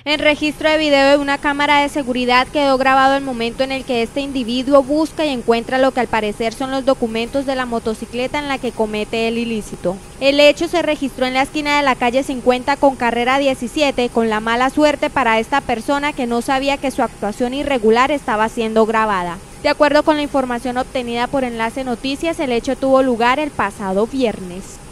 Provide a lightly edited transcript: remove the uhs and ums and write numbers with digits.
En registro de video de una cámara de seguridad quedó grabado el momento en el que este individuo busca y encuentra lo que al parecer son los documentos de la motocicleta en la que comete el ilícito. El hecho se registró en la esquina de la calle 50 con carrera 17, con la mala suerte para esta persona que no sabía que su actuación irregular estaba siendo grabada. De acuerdo con la información obtenida por Enlace Noticias, el hecho tuvo lugar el pasado viernes.